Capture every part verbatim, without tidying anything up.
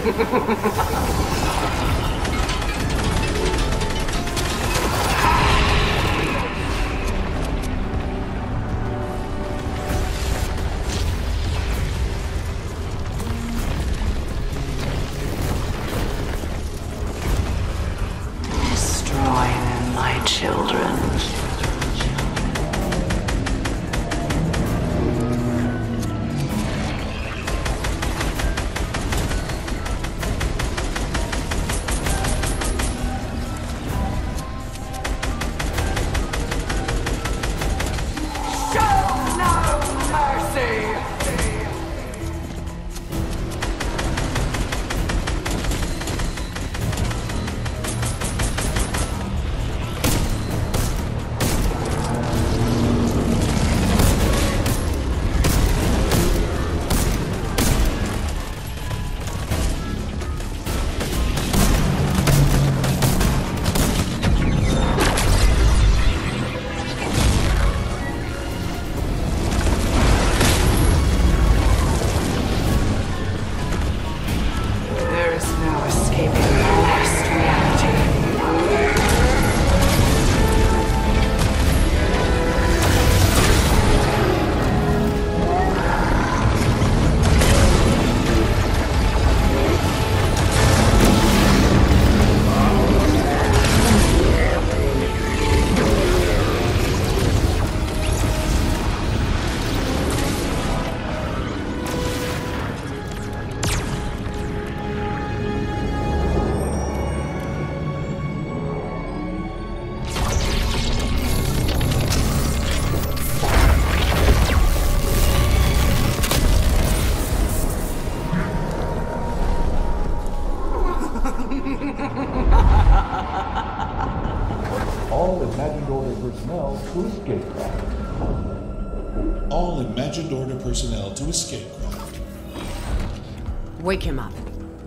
Destroy them, my children. All Imagined Order personnel to escape craft. All Imagined Order personnel to escape craft. Wake him up.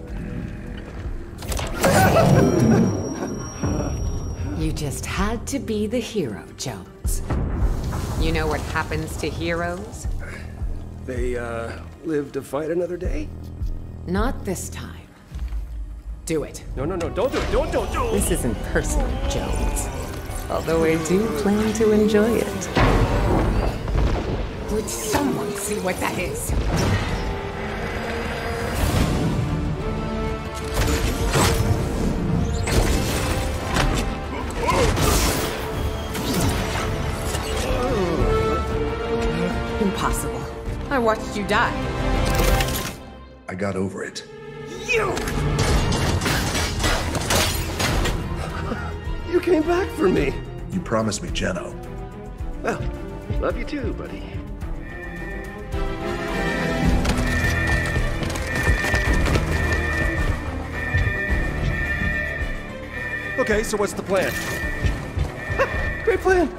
You just had to be the hero, Jones. You know what happens to heroes? They, uh, live to fight another day? Not this time. Do it. No, no, no, don't do it, don't, don't, don't! This isn't personal, Jones. Although I do plan to enjoy it. Would someone see what that is? Impossible. I watched you die. I got over it. You! You came back for me. You promised me Geno. Well, love you too, buddy. Okay, so what's the plan? Great plan.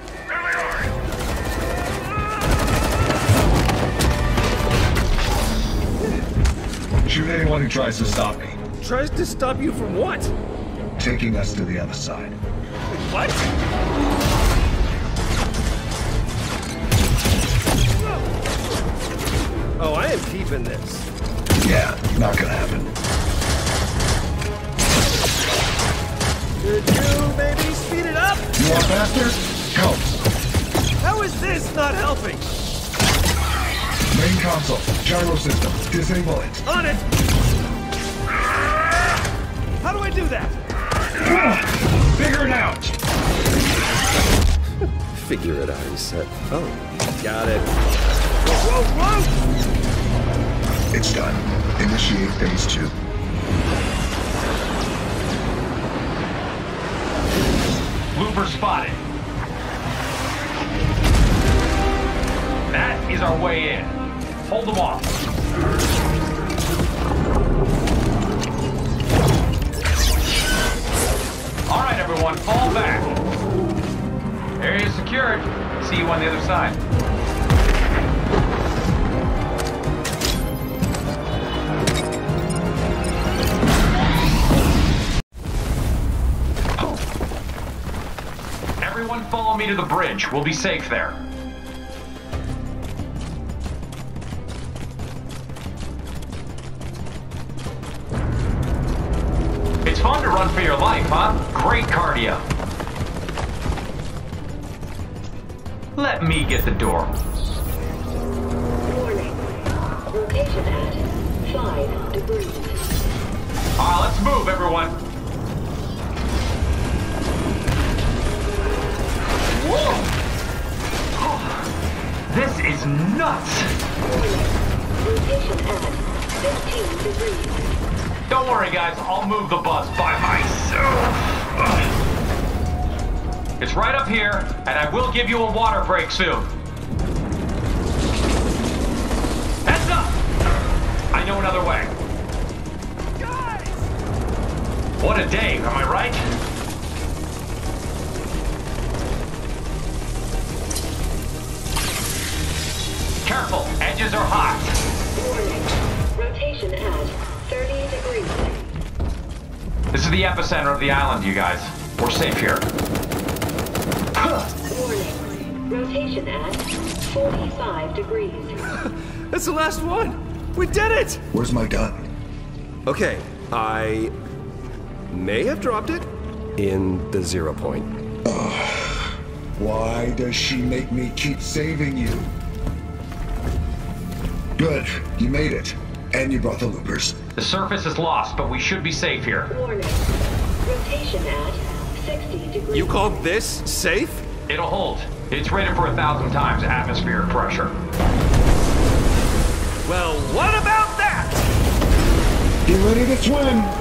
Shoot anyone who tries to stop me. Tries to stop you from what? Taking us to the other side. What? Oh, I am keeping this. Yeah, not gonna happen. Could you maybe speed it up? You want faster? Go. How is this not helping? Main console, gyro system, disable it. On it! How do I do that? Figure it out! Figure it out, he said. Oh, got it. Whoa, whoa, whoa! It's done. Initiate phase two. Looper spotted. That is our way in. Hold them off. All right, everyone, fall back. Area secured. See you on the other side. Everyone follow me to the bridge. We'll be safe there. It's fun to run for your life, huh? Great cardio. Let me get the door. Warning. Rotation at five degrees. All right, let's move, everyone. Whoa! This is nuts. Warning. Rotation at fifteen degrees. Don't worry, guys. I'll move the bus by myself. It's right up here, and I will give you a water break soon. Heads up! I know another way. Guys! What a day, am I right? Careful, edges are hot. Warning. Rotation at thirty degrees. This is the epicenter of the island, you guys. We're safe here. Warning. Rotation at forty-five degrees. That's the last one! We did it! Where's my gun? Okay, I may have dropped it in the zero point. Why does she make me keep saving you? Good, you made it. And you brought the loopers. The surface is lost, but we should be safe here. Warning. Rotation at sixty degrees. You call this safe? It'll hold. It's rated for a thousand times atmospheric pressure. Well, what about that? Get ready to swim!